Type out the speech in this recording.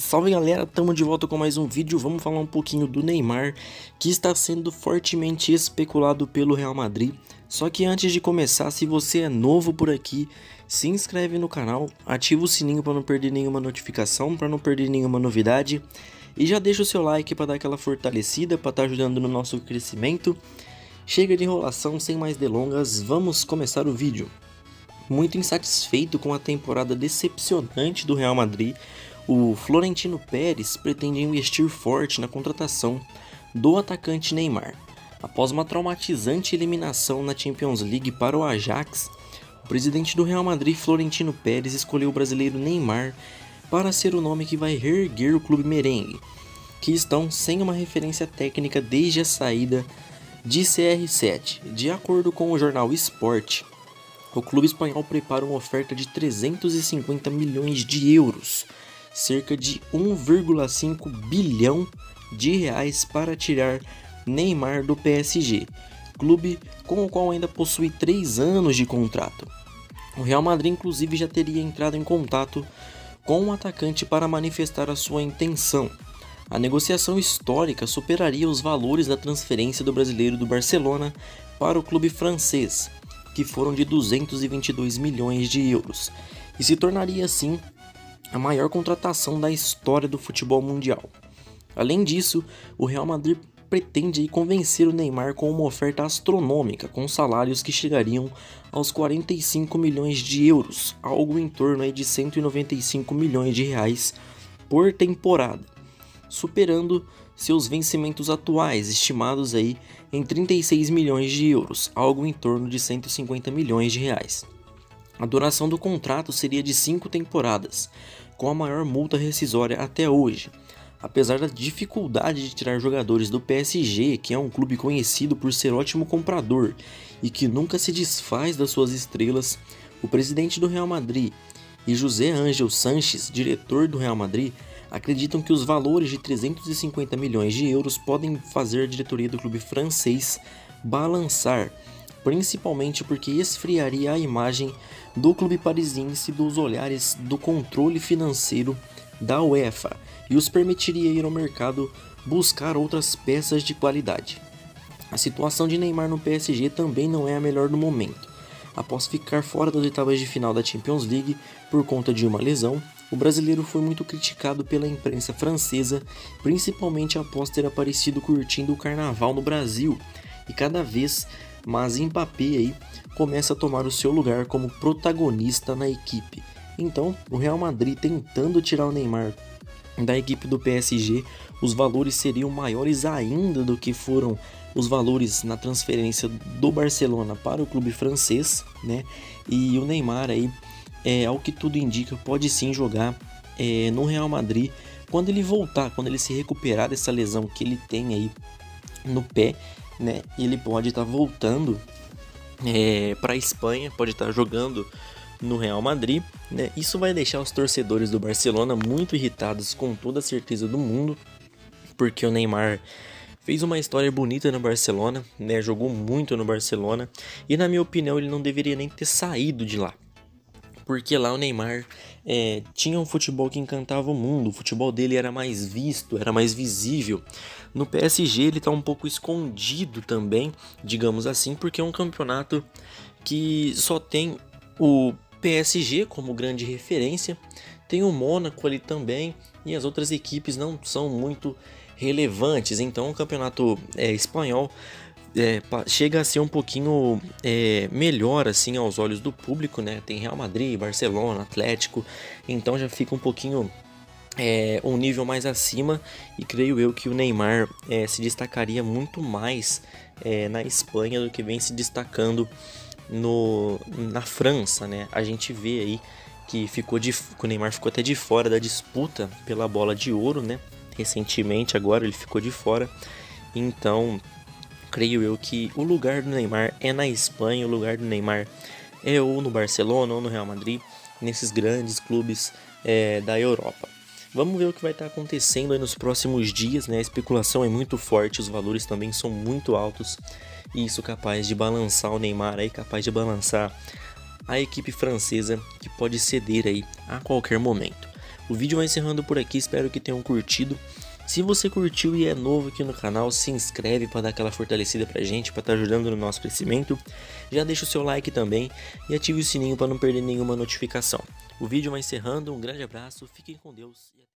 Salve galera, estamos de volta com mais um vídeo. Vamos falar um pouquinho do Neymar, que está sendo fortemente especulado pelo Real Madrid. Só que antes de começar, se você é novo por aqui, se inscreve no canal, ativa o sininho para não perder nenhuma notificação, para não perder nenhuma novidade. E já deixa o seu like para dar aquela fortalecida, para estar ajudando no nosso crescimento. Chega de enrolação, sem mais delongas, vamos começar o vídeo. Muito insatisfeito com a temporada decepcionante do Real Madrid, o Florentino Pérez pretende investir forte na contratação do atacante Neymar. Após uma traumatizante eliminação na Champions League para o Ajax, o presidente do Real Madrid, Florentino Pérez, escolheu o brasileiro Neymar para ser o nome que vai reerguer o clube merengue, que estão sem uma referência técnica desde a saída de CR7. De acordo com o jornal Sport, o clube espanhol prepara uma oferta de 350 milhões de euros, cerca de 1,5 bilhão de reais, para tirar Neymar do PSG, clube com o qual ainda possui 3 anos de contrato. O Real Madrid inclusive já teria entrado em contato com o atacante para manifestar a sua intenção. A negociação histórica superaria os valores da transferência do brasileiro do Barcelona para o clube francês, que foram de 222 milhões de euros, e se tornaria assim a maior contratação da história do futebol mundial. Além disso, o Real Madrid pretende convencer o Neymar com uma oferta astronômica, com salários que chegariam aos 45 milhões de euros, algo em torno de 195 milhões de reais por temporada, superando seus vencimentos atuais, estimados em 36 milhões de euros, algo em torno de 150 milhões de reais. A duração do contrato seria de 5 temporadas, com a maior multa rescisória até hoje. Apesar da dificuldade de tirar jogadores do PSG, que é um clube conhecido por ser ótimo comprador e que nunca se desfaz das suas estrelas, o presidente do Real Madrid e José Ángel Sanches, diretor do Real Madrid, acreditam que os valores de 350 milhões de euros podem fazer a diretoria do clube francês balançar, principalmente porque esfriaria a imagem do clube parisiense dos olhares do controle financeiro da UEFA e os permitiria ir ao mercado buscar outras peças de qualidade. A situação de Neymar no PSG também não é a melhor do momento. Após ficar fora das oitavas de final da Champions League por conta de uma lesão, o brasileiro foi muito criticado pela imprensa francesa, principalmente após ter aparecido curtindo o carnaval no Brasil, e cada vez mais Mbappé começa a tomar o seu lugar como protagonista na equipe. Então, o Real Madrid tentando tirar o Neymar da equipe do PSG, os valores seriam maiores ainda do que foram os valores na transferência do Barcelona para o clube francês, né? E o Neymar ao que tudo indica, pode sim jogar no Real Madrid quando ele voltar, quando ele se recuperar dessa lesão que ele tem no pé, né? Ele pode estar voltando para a Espanha, pode estar jogando no Real Madrid, né? Isso vai deixar os torcedores do Barcelona muito irritados, com toda a certeza do mundo, porque o Neymar fez uma história bonita no Barcelona, né? Jogou muito no Barcelona, e na minha opinião ele não deveria nem ter saído de lá, porque lá o Neymar tinha um futebol que encantava o mundo, o futebol dele era mais visto, era mais visível. No PSG ele está um pouco escondido também, digamos assim, porque é um campeonato que só tem o PSG como grande referência, tem o Mônaco ali também, e as outras equipes não são muito relevantes. Então o campeonato espanhol chega a ser um pouquinho melhor assim aos olhos do público, né? Tem Real Madrid, Barcelona, Atlético, então já fica um pouquinho um nível mais acima, e creio eu que o Neymar se destacaria muito mais na Espanha do que vem se destacando na França, né? A gente vê que o Neymar ficou até de fora da disputa pela bola de ouro, né? Recentemente, agora ele ficou de fora. Então creio eu que o lugar do Neymar é na Espanha, o lugar do Neymar é ou no Barcelona ou no Real Madrid, nesses grandes clubes da Europa. Vamos ver o que vai estar acontecendo nos próximos dias, né? A especulação é muito forte, os valores também são muito altos, e isso capaz de balançar o Neymar, capaz de balançar a equipe francesa, que pode ceder a qualquer momento. O vídeo vai encerrando por aqui, espero que tenham curtido. Se você curtiu e é novo aqui no canal, se inscreve para dar aquela fortalecida pra gente, para estar ajudando no nosso crescimento. Já deixa o seu like também e ative o sininho para não perder nenhuma notificação. O vídeo vai encerrando, um grande abraço, fiquem com Deus.